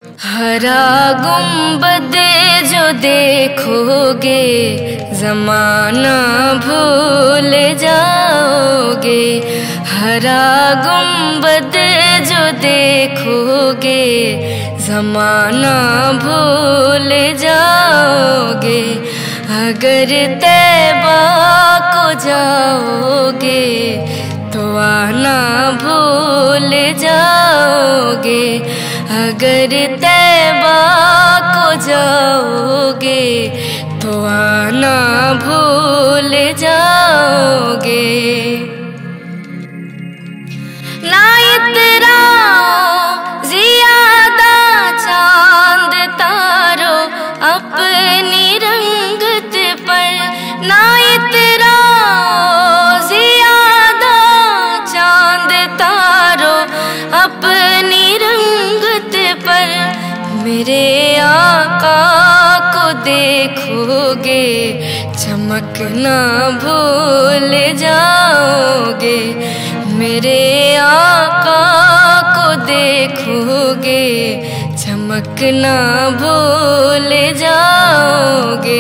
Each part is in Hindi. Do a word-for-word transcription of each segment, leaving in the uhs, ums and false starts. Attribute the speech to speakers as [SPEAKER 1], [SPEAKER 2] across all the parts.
[SPEAKER 1] हरा गुंबद जो देखोगे ज़माना भूल जाओगे। हरा गुंबद जो देखोगे ज़माना भूल जाओगे। अगर तैबा को जाओगे तो आना भूल जाओगे। अगर तैबा को जाओगे तो आना भूल जाओगे। ना इतराओ ज़ियादा चांद तारो अपनी रंगत पर। ना इतराओ ज़ियादा चांद तारो अपनी रंगत पर। मेरे आका को देखोगे चमकना भूल जाओगे। मेरे आका को देखोगे चमकना भूल जाओगे।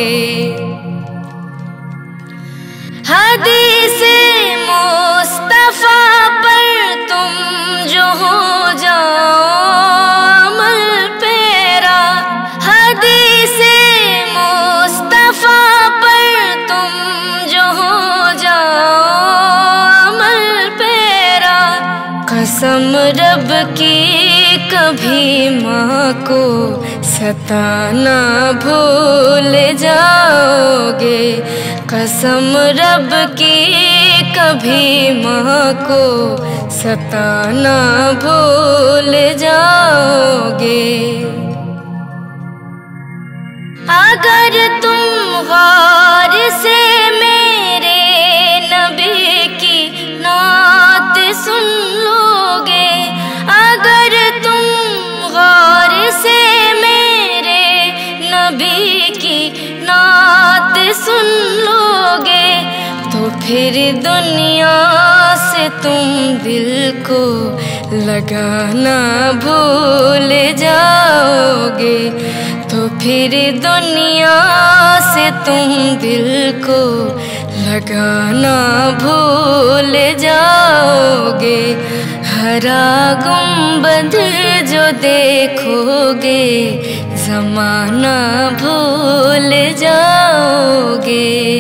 [SPEAKER 1] हदीस मुस्तफा पर तुम जो हो जाओ अमल पेरा। हदीस मुस्तफा पर तुम जो हो जाओ अमल पेरा। कसम रब की कभी माँ को सताना भूल जाओगे। कसम रब की कभी माँ को सताना भूल जाओगे। अगर तुम गौर से मेरे नबी की नात सुन लोगे। अगर तुम गौर से मेरे नबी की नात सुन लोगे तो फिर दुनिया से तुम दिल को लगाना भूल जाओगे। तो फिर दुनिया से तुम दिल को लगाना भूल जाओगे। हरा गुंबद जो देखोगे ज़माना भूल जाओगे।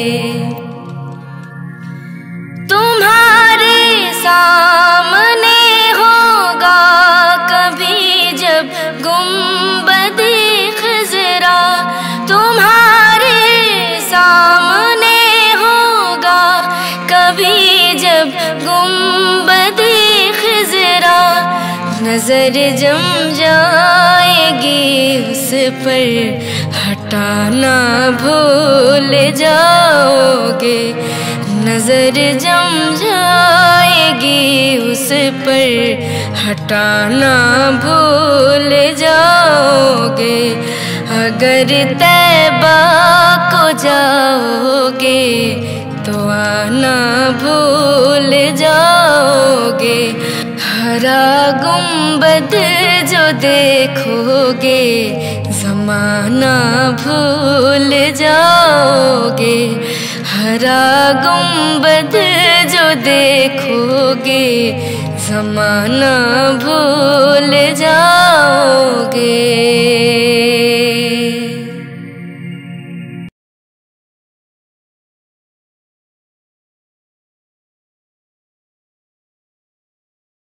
[SPEAKER 1] तुम्हारे सामने होगा कभी जब गुंबद खिज़रा। तुम्हारे सामने होगा कभी जब गुंबद खिज़रा। नजर जम जाएगी उस पर हटाना भूल जाओगे। नजर जम जाएगी उस पर हटाना भूल जाओगे। अगर तैबा को जाओगे तो आना भूल जाओगे। हरा गुंबद जो देखोगे ज़माना भूल जाओगे। हरा गुंबद जो देखोगे ज़माना भूल जाओगे।